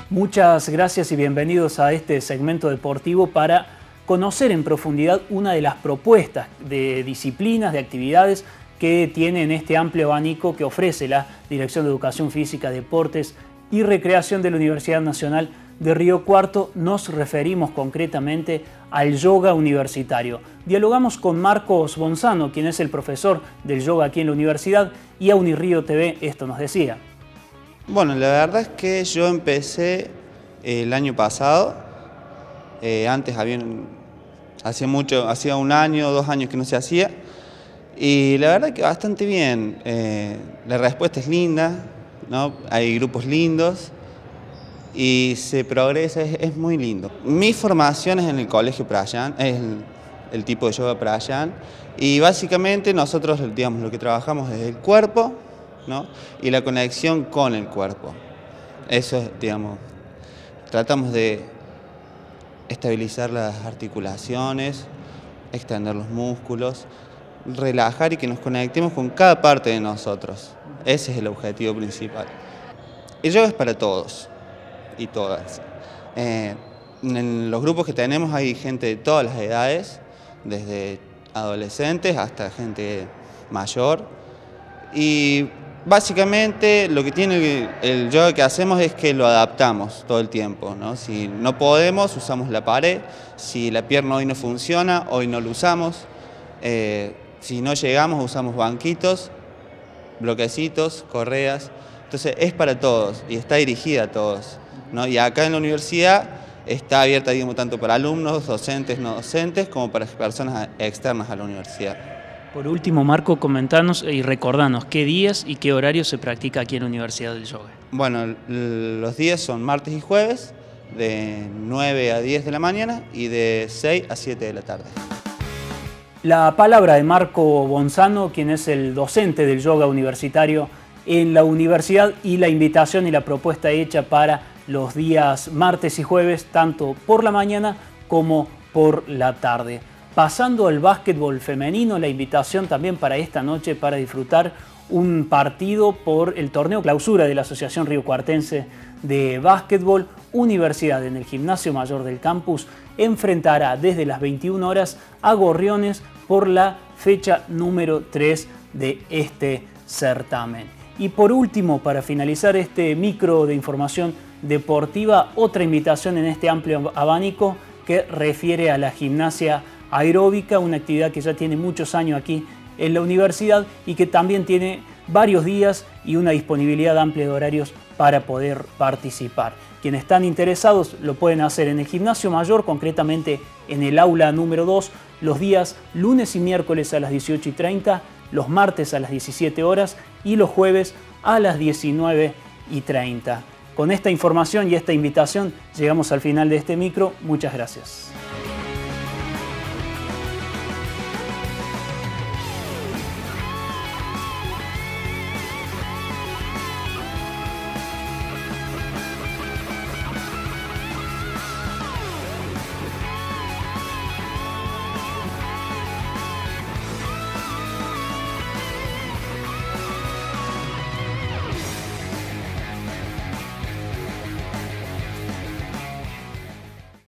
Muchas gracias y bienvenidos a este segmento deportivo para conocer en profundidad una de las propuestas de disciplinas, de actividades que tiene en este amplio abanico que ofrece la Dirección de Educación Física, Deportes y Recreación de la Universidad Nacional de Río Cuarto. Nos referimos concretamente al yoga universitario. Dialogamos con Marcos Bonzano, quien es el profesor del yoga aquí en la universidad, y a Unirío TV esto nos decía. Bueno, la verdad es que yo empecé el año pasado. Antes hacía un año, 2 años que no se hacía. Y la verdad que bastante bien. La respuesta es linda, ¿no? Hay grupos lindos y se progresa, es muy lindo. Mi formación es en el Colegio Prayan, es el tipo de yoga Prayan, y básicamente nosotros, digamos, lo que trabajamos es el cuerpo, ¿no? Y la conexión con el cuerpo. Eso es, digamos, tratamos de estabilizar las articulaciones, extender los músculos, relajar y que nos conectemos con cada parte de nosotros. Ese es el objetivo principal. El yoga es para todos y todas. En los grupos que tenemos hay gente de todas las edades, desde adolescentes hasta gente mayor. Y básicamente lo que tiene el yoga que hacemos es que lo adaptamos todo el tiempo, ¿no? Si no podemos, usamos la pared. Si la pierna hoy no funciona, hoy no lo usamos. Si no llegamos, usamos banquitos, bloquecitos, correas. Entonces es para todos y está dirigida a todos, ¿no? Y acá en la universidad está abierta, digamos, tanto para alumnos, docentes, no docentes, como para personas externas a la universidad. Por último, Marco, comentanos y recordanos qué días y qué horarios se practica aquí en la Universidad del Yoga. Bueno, los días son martes y jueves, de 9 a 10 de la mañana y de 6 a 7 de la tarde. La palabra de Marco Bonzano, quien es el docente del yoga universitario en la universidad, y la invitación y la propuesta hecha para los días martes y jueves, tanto por la mañana como por la tarde. Pasando al básquetbol femenino, la invitación también para esta noche para disfrutar un partido por el torneo clausura de la Asociación Riocuartense de Básquetbol. Universidad en el Gimnasio Mayor del Campus enfrentará desde las 21 horas a Gorriones por la fecha número 3 de este certamen. Y por último, para finalizar este micro de información deportiva, otra invitación en este amplio abanico que refiere a la gimnasia aeróbica, una actividad que ya tiene muchos años aquí en la universidad y que también tiene varios días y una disponibilidad amplia de horarios para poder participar. Quienes están interesados lo pueden hacer en el Gimnasio Mayor, concretamente en el aula número 2, los días lunes y miércoles a las 18:30, los martes a las 17 horas y los jueves a las 19:30. Con esta información y esta invitación llegamos al final de este micro. Muchas gracias.